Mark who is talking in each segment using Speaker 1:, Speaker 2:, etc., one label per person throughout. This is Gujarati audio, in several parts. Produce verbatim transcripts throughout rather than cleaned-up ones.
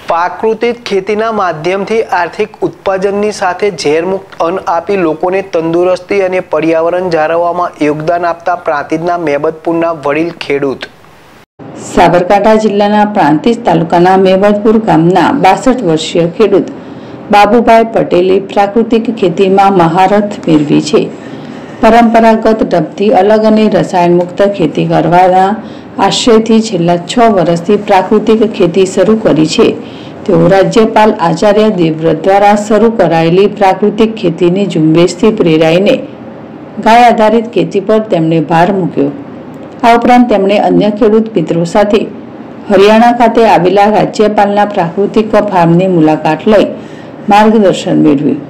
Speaker 1: પ્રાકૃતિક ખેતીના માધ્યમથી આર્થિક ઉત્પાદનની સાથે ઝેરમુક્ત અન્ન આપી લોકોને તંદુરસ્તી અને પર્યાવરણ જાળવવામાં યોગદાન આપતા પ્રાંતિજના મેબતપુરના વડીલ ખેડૂત
Speaker 2: સાબરકાંઠા જિલ્લાના પ્રાંતિજ તાલુકાના મેબતપુર ગામના બાસઠ વર્ષીય ખેડૂત બાબુભાઈ પટેલે પ્રાકૃતિક ખેતીમાં મહારથ મેળવી છે। પરંપરાગત ઢબથી અલગ અને રસાયણ મુક્ત ખેતી કરવાના આશયથી છેલ્લા છ વર્ષથી પ્રાકૃતિક ખેતી શરૂ કરી છે। તેઓ રાજ્યપાલ આચાર્ય દેવવ્રત દ્વારા શરૂ કરાયેલી પ્રાકૃતિક ખેતીની ઝુંબેશથી પ્રેરાઈને ગાય આધારિત ખેતી પર તેમણે ભાર મૂક્યો। આ ઉપરાંત તેમણે અન્ય ખેડૂત મિત્રો સાથે હરિયાણા ખાતે આવેલા રાજ્યપાલના પ્રાકૃતિક ફાર્મની મુલાકાત લઈ માર્ગદર્શન મેળવ્યું।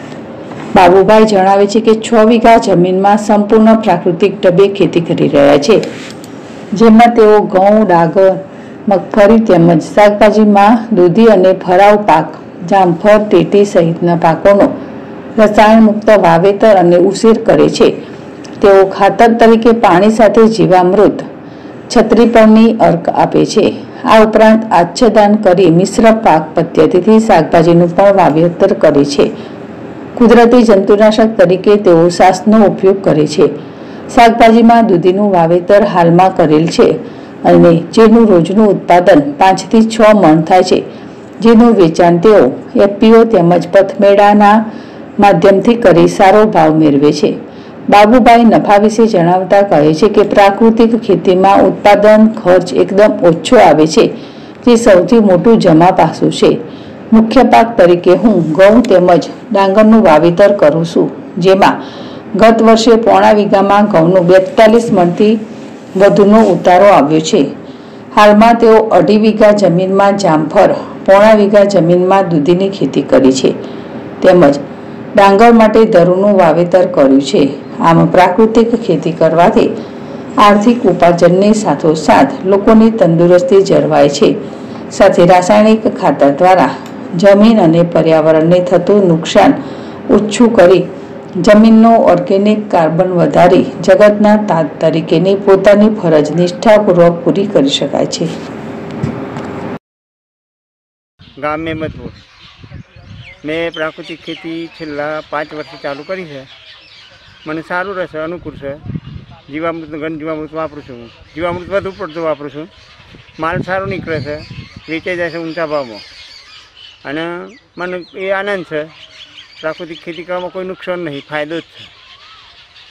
Speaker 2: બાબુભાઈ જણાવે છે કે છ વીઘા જમીનમાં સંપૂર્ણ પ્રાકૃતિક ઢબે ખેતી કરી રહ્યા છે, જેમાં તેઓ ઘઉં, ડાંગર, મગફળી તેમજ શાકભાજીમાં દૂધી અને ફરાવ પાક, જામફળ, ટેટી સહિતના પાકોનો રસાયણ મુક્ત વાવેતર અને ઉછેર કરે છે। તેઓ ખાતર તરીકે પાણી સાથે જીવામૃત, છત્રી પરની અર્ક આપે છે। આ ઉપરાંત આચ્છાદન કરી મિશ્ર પાક પદ્ધતિથી શાકભાજીનું પણ વાવેતર કરે છે। કુદરતી જંતુનાશક તરીકે તેઓ સાસનો ઉપયોગ કરે છે। શાકભાજીમાં દૂધીનું વાવેતર હાલમાં કરેલ છે અને જેનું રોજનું ઉત્પાદન પાંચથી છ મણ થાય છે, જેનું વેચાણ તેઓ એફપીઓ તેમજ પથમેળાના માધ્યમથી કરી સારો ભાવ મેળવે છે। બાબુભાઈ નફા વિશે જણાવતા કહે છે કે પ્રાકૃતિક ખેતીમાં ઉત્પાદન ખર્ચ એકદમ ઓછો આવે છે, જે સૌથી મોટું જમા પાસું છે। મુખ્ય પાક તરીકે હું ઘઉં તેમજ ડાંગરનું વાવેતર કરું છું, જેમાં ગત વર્ષે પોણા વીઘામાં ઘઉંનું બેતાલીસ મણથી વધુનો ઉતારો આવ્યો છે। હાલમાં તેઓ અઢી વીઘા જમીનમાં જામફળ, પોણા વીઘા જમીનમાં દૂધીની ખેતી કરી છે, તેમજ ડાંગર માટે ધરુનું વાવેતર કર્યું છે। આમ પ્રાકૃતિક ખેતી કરવાથી આર્થિક ઉપાર્જનની સાથોસાથ લોકોની તંદુરસ્તી જળવાય છે, સાથે રાસાયણિક ખાતર દ્વારા જમીન અને પર્યાવરણને થતું નુકસાન ઓછું કરી જમીનનો ઓર્ગેનિક કાર્બન વધારી જગતના તાત તરીકેની પોતાની ફરજ નિષ્ઠાપૂર્વક પૂરી કરી શકાય છે।
Speaker 3: ગામ મેબતપુર મેં પ્રાકૃતિક ખેતી છેલ્લા પાંચ વર્ષથી ચાલુ કરી છે। મને સારું રહેશે, અનુકૂળ છે। જીવામૃત ઘન જીવામૃત વાપરું છું, હું જીવામૃત વધુ પડતું વાપરું છું। માલ સારો નીકળે છે, વેચાઈ જાય છે ઊંચા ભાવમાં, અને મને એ આનંદ છે। પ્રાકૃતિક ખેતી કરવામાં કોઈ નુકસાન નહીં, ફાયદો જ છે।